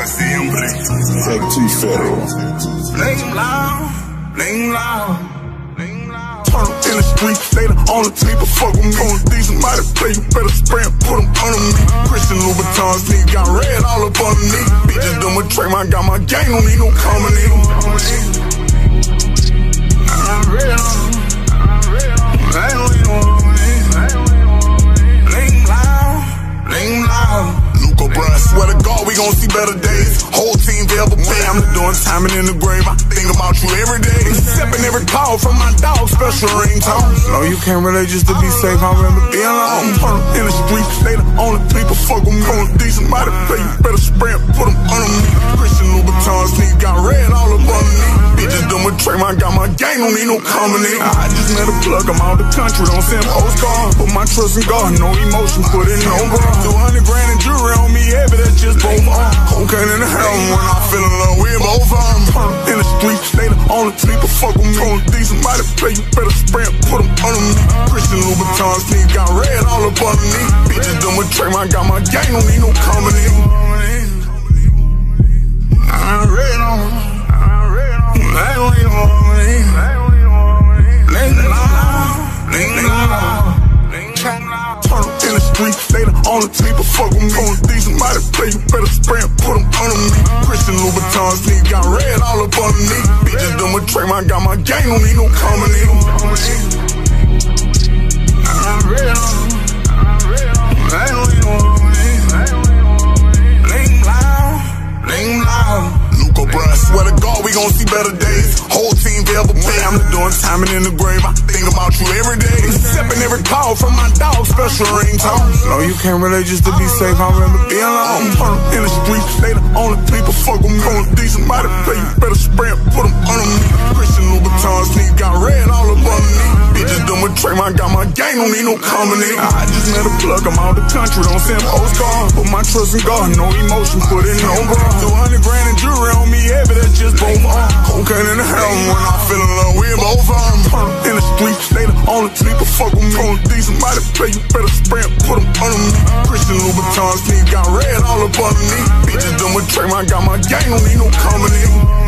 Siempre. Factory Federal. Name loud. Turn up in the street, they the only type of fuck with me. On these somebody play, you better spray and put them under me. Christian Louboutins, nigga got red all up underneath. Bitches done with Trey, I got my gang, don't need no combination. I'm red on them. I don't need no name loud. Luca, bruh, I swear to God, we gon' see better days. Whole team ever pay, I'm doing timing in the grave. I think about you every day. Accepting every call from my dog, special ringtone. No, you can't relate just to be safe, I remember being alone. Turn up in the street, they the only people fuck with me. On decent somebody play, you better spray and put them under me. Christian Louboutins, nigga got red all up underneath. Bitches done with Trey, I got my gang, don't need no combination. I just met a plug, I'm out the country, don't send postcards. Put my trust in God, no emotion, put in no bra. 200 grand in jewelry on me, heavy, that's just both arms. Cocaine in the heroin, when I feel in love, we both arms. In the street, they the only people fuck with me. On decent somebody play, you better spray and put them under me. Christian Louboutins, nigga got red all up underneath. Bitches done with Trey, I got my gang, don't need no combination. I'm red on them. I don't need no turn up in the street, they the only type of fuck with me. On these somebody play, you better spray and put them under me. Christian Louboutins, nigga got red all up underneath. Bitches done with Trey, I got my gang, don't need no combination. I'm red on them. I don't need no name loud. Luca, bruh, I swear to God, we gon' see better days. Whole team ever pay, I'm doing timing in the grave. I think about you every day. Accepting every call from my dog, special ringtone. No, you can't relate just to be safe, I remember being alone. Turn up in the street, they the only people fuck with me. On decent somebody play, you better spray and put them under me. Christian Louboutins, nigga got red all up underneath. Bitches done with Trey, I got my gang, don't need no combination. I just met a plug, I'm out the country, don't send postcards. Put my trust in God, no emotion, put in no bra. 200 grand in jewelry on me, heavy, that's just both arms. Cocaine in the heroin, when I feel in love, we both arms. Turn up in the street, they the only people fuck with me. On decent somebody play, you better spray and put them under me. Christian Louboutins, nigga got red all up underneath. Bitches done with Trey, I got my gang, don't need no combination.